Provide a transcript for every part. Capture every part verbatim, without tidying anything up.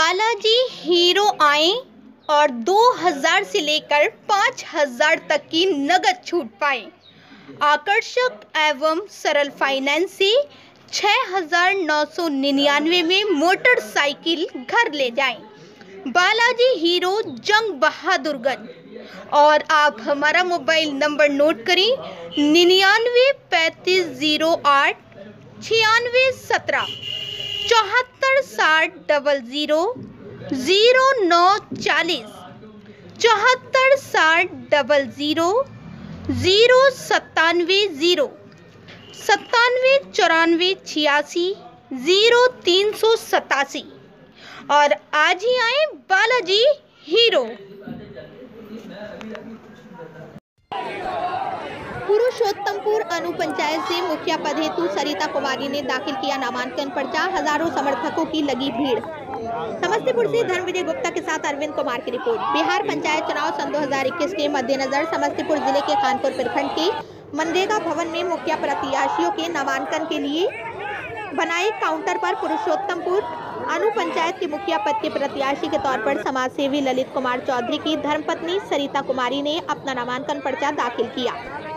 Balaji hero आए और दो हज़ार से लेकर पाँच हज़ार तक की नगद छूट पाएं। आकर्षक एवं सरल फाइनेंस से छः हज़ार नौ सौ निन्यानवे में मोटरसाइकिल घर ले जाएं। बालाजी हीरो जंग बहादुरगंज। और आप हमारा मोबाइल नंबर नोट करें, निन्यानवे पैंतीस जीरो आठ छियानवे सत्रह चौहत्तर साठ डबल ज़ीरो ज़ीरो नौ चालीस चौहत्तर साठ डबल ज़ीरो ज़ीरो सत्तानवे ज़ीरो सत्तानवे चौरानवे छियासी ज़ीरो तीन सौ सतासी। और आज ही आए बालाजी हीरो। पुरुषोत्तमपुर अनुपंचायत से मुखिया पद हेतु सरिता कुमारी ने दाखिल किया नामांकन पर्चा। हजारों समर्थकों की लगी भीड़। समस्तीपुर से धर्मविजय गुप्ता के साथ अरविंद कुमार की रिपोर्ट। बिहार पंचायत चुनाव सन दो हज़ार इक्कीस के मद्देनजर समस्तीपुर जिले के खानपुर प्रखंड के मनरेगा भवन में मुखिया प्रत्याशियों के नामांकन के लिए बनाए काउंटर पर पुरुषोत्तमपुर अनुपंचायत के मुखिया पद के प्रत्याशी के तौर पर समाजसेवी ललित कुमार चौधरी की धर्मपत्नी सरिता कुमारी ने अपना नामांकन पर्चा दाखिल किया।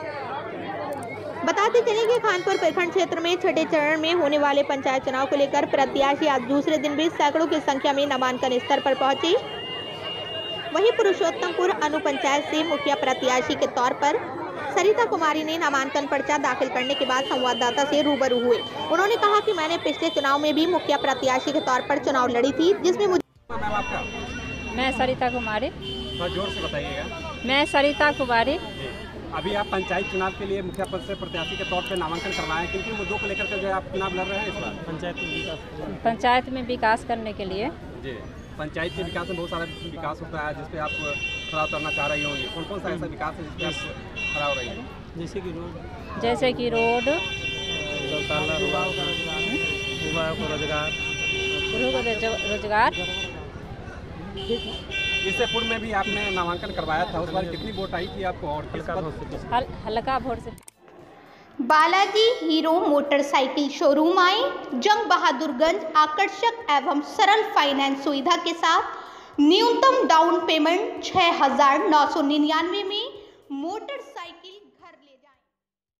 बताते चले कि खानपुर प्रखंड क्षेत्र में छठे चरण में होने वाले पंचायत चुनाव को लेकर प्रत्याशी आज दूसरे दिन भी सैकड़ों की संख्या में नामांकन स्तर पर पहुंचे। वहीं पुरुषोत्तमपुर अनुपंचायत से मुखिया प्रत्याशी के तौर पर सरिता कुमारी ने नामांकन पर्चा दाखिल करने के बाद संवाददाता से रूबरू हुए। उन्होंने कहा कि मैंने पिछले चुनाव में भी मुखिया प्रत्याशी के तौर पर चुनाव लड़ी थी, जिसमें मुझे मैं सरिता कुमारी। जोर से बताइएगा। मैं सरिता कुमारी। अभी आप पंचायत चुनाव के लिए मुखिया पद से प्रत्याशी के तौर पर नामांकन करवाए हैं, किन मुद्दों को लेकर के जो आप चुनाव लड़ रहे हैं इस बार? पंचायत में विकास पंचायत में विकास करने के लिए। जी, पंचायत के विकास में बहुत सारा विकास होता है जिसपे आप खड़ा उतरना चाह रही होंगी। कौन कौन सा ऐसा विकास है जिसपे आप खड़ा हो रही है? जैसे कि रोड जैसे कि रोड रोजगार रोजगार इससे पूर्व में भी आपने नामांकन करवाया था, उस बार कितनी वोट आई थी आपको और किस पद से? हल, हल्का वोट से। बालाजी हीरो मोटरसाइकिल शोरूम आए जंग बहादुरगंज। आकर्षक एवं सरल फाइनेंस सुविधा के साथ न्यूनतम डाउन पेमेंट छः हज़ार नौ सौ निन्यानवे में मोटर